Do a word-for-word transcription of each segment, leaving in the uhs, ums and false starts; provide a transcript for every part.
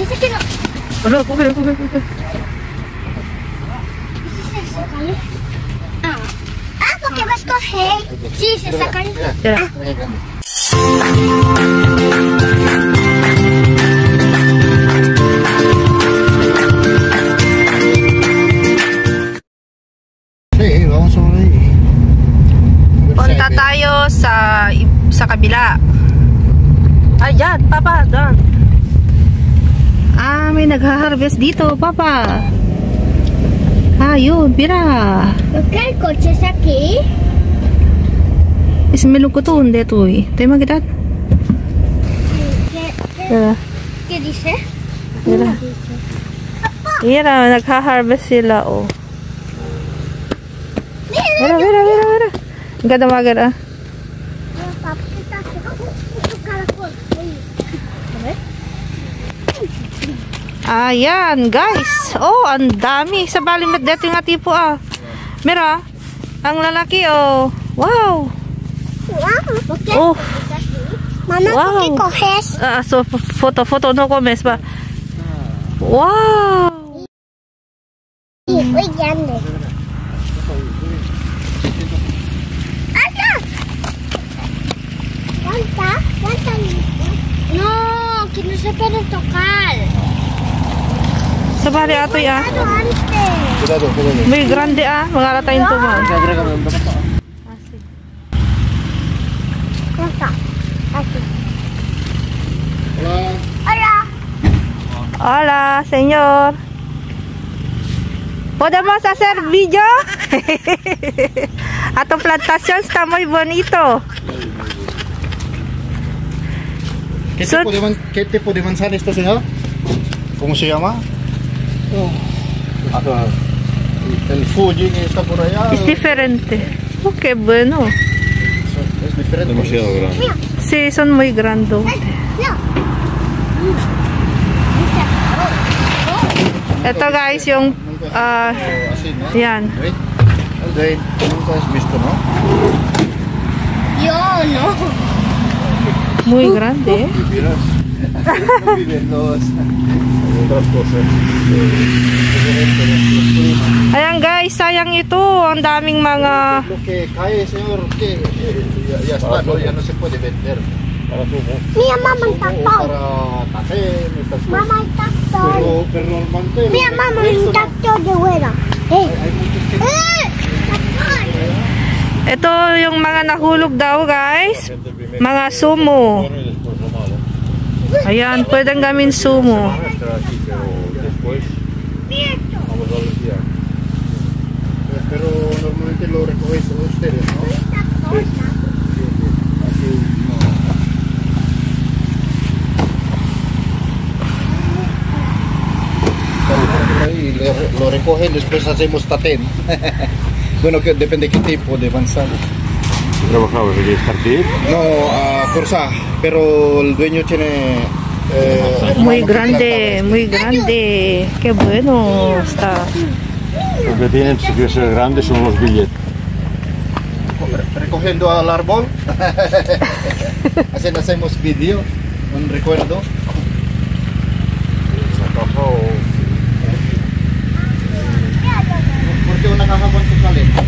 Dice que no. Ano, coge, coge, coge. Dice se sacarle. Ah. Ah, porque vas a coger. Sí, se sacarle. Ya. Sí, vamos a ver. Punta tayo sa sa kabila. Ayan, papa, doon. Ah, may nagha-harvest dito, papa. Ah, yun, pira. ¿Qué el coche es aquí? Ismelo ko to, hindi to eh. Tayo magitat. ¿Qué, qué, Pira. ¿qué dice? Pira. Pira, nagha-harvest sila, oh. Pira, pira, pira, pira. Ang ganda magal, ah. Ayan, guys. Oh, ang dami. Sa balimat dito yung tipo, ah. Mira, ang lalaki, oh. Wow. Oh. Mamá, Wow. ¿por qué coges? Ah, so, foto, foto, no comes ba? Wow. Sí, muy grande. ¡Anda! ¿Cuánta? ¿Cuánta? No, que no se puede tocar. Sa bali ato, ah. Cuidado antes. Cuidado, cuidado. May grande, ah. Magalata yung tuman. ¿Cuánta? Aquí. Hola. Hola. Hola, señor. ¿Podemos hacer video? A tu plantación está muy bonito. ¿Qué Son- tipo de, man- ¿Qué tipo de manzana esto, señor? ¿Cómo se llama? Oh. Ah, el Fuji que está por allá. Es diferente. Oh, qué bueno. Es diferente. Demasiado grande. Sí, son muy grandes. No. Ito guys, yung ah, Así, ¿no? yan. ¿Ves? De- Nunca has visto, ¿no? Yo no. Muy grande. Y miras, no viven los otras cosas. Diferente de los climas. Ayan guys, sayang ito. Ang daming mga... Lo que cae, señor, que eh, ya, ya está, ¿no? Ya no se puede vender. Para tu, ¿no? Mira, mamá, el Consumo, tractor. para tajem, estas cosas. Mamá, el tractor. Pero, pero normalmente... Mira, lo- mamá, eso el no- tractor de huera. Eh. Hay, hay muchos que... Eh. Ito yung mga nahulog daw guys. Mga sumo. Ayan, pwedeng gamin sumo. Pero normalmente lo recogen ustedes, ¿no? Sí, sí, sí. Aquí no. Y le- lo recogen, después hacemos tatén. Bueno, que depende qué tipo de manzana. ¿Trabajabas en el jardín? No, a Corsa, pero el dueño tiene... eh, Muy hermano que grande, muy grande. Qué bueno está. Lo que tienen que ser grandes son los billetes. plantaba, recogiendo al árbol. Así hacemos vídeo, un recuerdo. ¿Por qué una caja con tu caleta?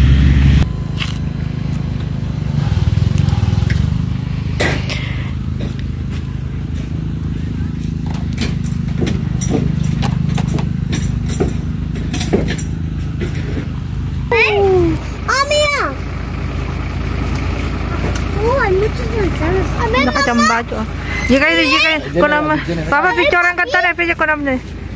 Nakachamba to. Jika ini jika ko naman. Papa picturean ka ta na pwede ko naman.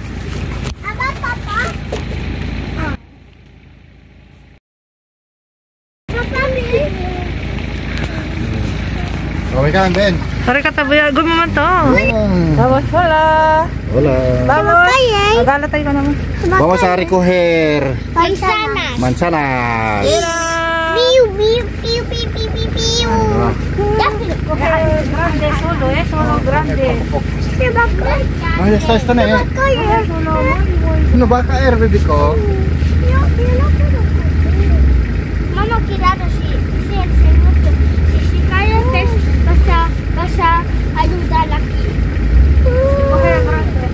Okay ka, Ben? Sorry ka tabuya. Gumaman to. Vamos, hola. Hola. Vamos. Magala tayo ka naman. Vamos a recoger Manzanas. manzanas. Piu, piu, piu, piu, piu, piu, piu. Ya te lo coge. Grande solo, eh. Solo grande. Se va a caer. Ah, ya está, está na eh. Caer. Ano ba ka-air, baby ko? Yo, yo no puedo coger. Mamá, cuidado si, si el segundo, si se cae el pez, vas a, vas a ayudar aquí. Coge grande.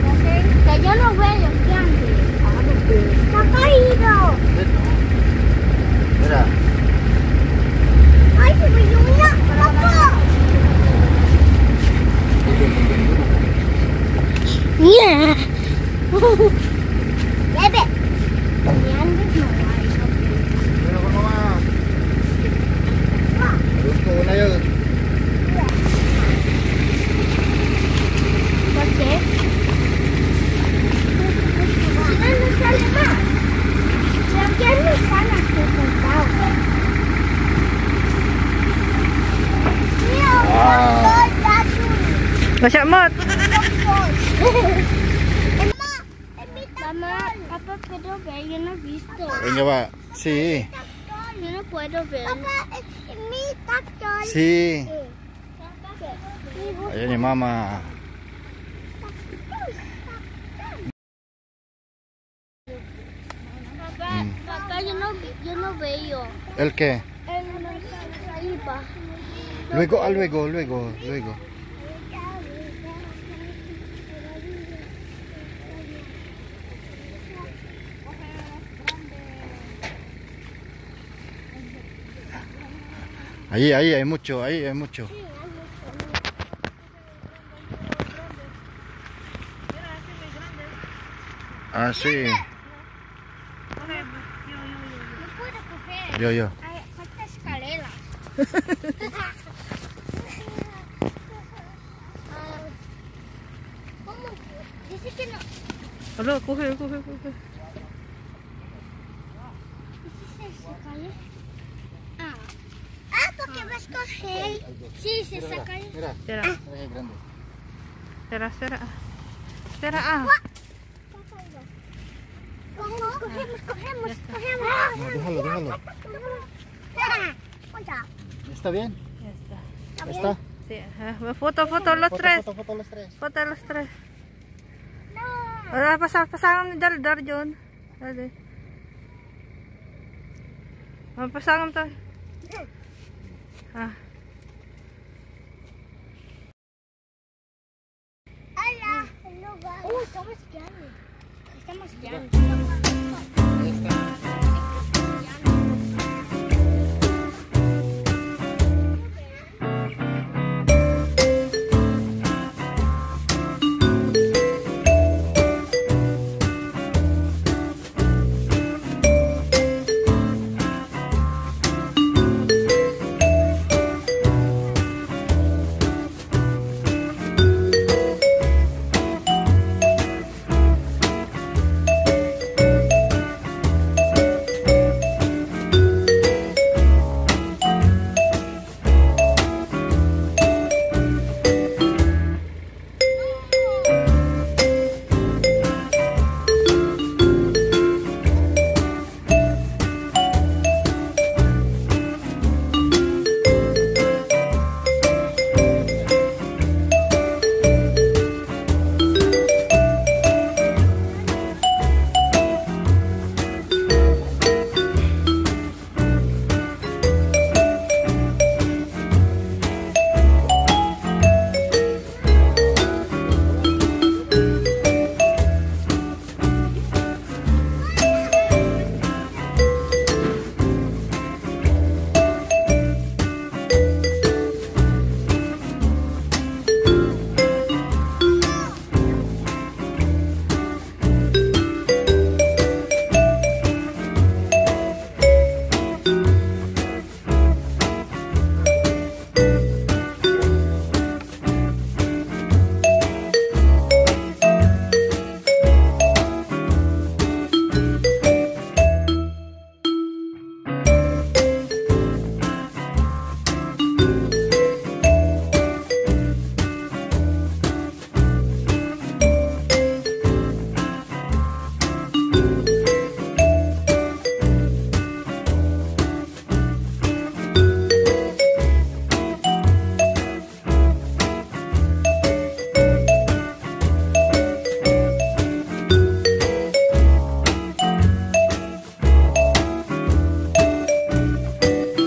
Masya Mot. Mamá, papá, puedo ver, yo no he visto. Venga, va. Sí. Yo no puedo ver. Papá, mi tractor. Sí. Ayan yung mama. Papá, papá, yo no, yo no veo. ¿El qué? El arriba. Luego, ah, luego, luego, luego. Ahí, ahí hay mucho, ahí hay mucho. Ah, sí. No puedo coger. Yo, yo. Hay falta escaleras. Ah, ¿Cómo? Dice que no. Alo, coge, coge, coge. Dice se cae. Ah. Ah, porque vas a coger. Sí, se saca. Mira, Espera, ahí es grande. espera, espera. Espera, ah. Cogemos, cogemos, cogemos, cogemos. No, déjalo, déjalo. ¿Está bien? Ya está. ¿Ya está? Sí, ah, foto, foto los Foto, tres. foto, foto los tres. Foto los tres. Wala, pasang, pasang ni Daldar yun. Dali. Oh, pasang to. Ah. Hola. Oh, estamos grande. Estamos grande. Ahí está.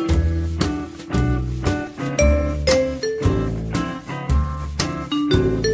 you.